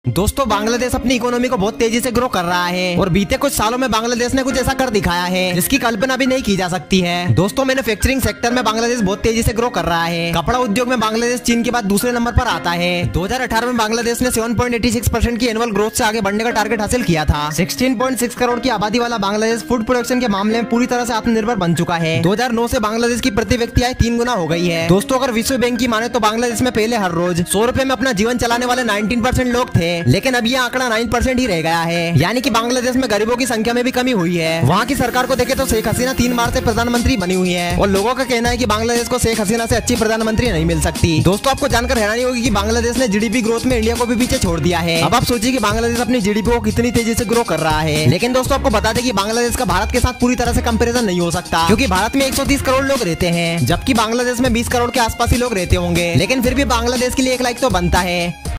दोस्तों बांग्लादेश अपनी इकोनॉमी को बहुत तेजी से ग्रो कर रहा है और बीते कुछ सालों में बांग्लादेश ने कुछ ऐसा कर दिखाया है जिसकी कल्पना भी नहीं की जा सकती है। दोस्तों मैन्युफैक्चरिंग सेक्टर में बांग्लादेश बहुत तेजी से ग्रो कर रहा है। कपड़ा उद्योग में बांग्लादेश चीन के बाद दूसरे नंबर पर आता है। 2018 में बांग्लादेश ने 7.86% की एनुअल ग्रोथ से आगे बढ़ने का टारगेट हासिल किया था। 16.6 करोड़ की आबादी वाला बांग्लादेश फूड प्रोडक्शन के मामले में पूरी तरह से आत्मनिर्भर बन चुका है। 2009 से बांग्लादेश की प्रति व्यक्ति आय 3 गुना हो गई है। दोस्तों अगर विश्व बैंक की माने तो बांग्लादेश में पहले हर रोज 100 रुपए में अपना जीवन चलाने वाले 19% लोग थे, लेकिन अब ये आंकड़ा 9% ही रह गया है। यानी कि बांग्लादेश में गरीबों की संख्या में भी कमी हुई है। वहाँ की सरकार को देखे तो शेख हसीना 3 बार से प्रधानमंत्री बनी हुई है और लोगों का कहना है कि बांग्लादेश को शेख हसीना से अच्छी प्रधानमंत्री नहीं मिल सकती। दोस्तों आपको जानकर हैरानी होगी कि बांग्लादेश ने जीडीपी ग्रोथ में इंडिया को भी पीछे छोड़ दिया है। अब आप सोचिए कि बांग्लादेश अपनी जीडीपी को कितनी तेजी से ग्रो कर रहा है। लेकिन दोस्तों आपको बता दें कि बांग्लादेश का भारत के साथ पूरी तरह से कंपैरिजन नहीं हो सकता, क्योंकि भारत में 130 करोड़ लोग रहते हैं जबकि बांग्लादेश में 20 करोड़ के आसपास ही लोग रहते होंगे। लेकिन फिर भी बांग्लादेश के लिए एक लाइक तो बनता है।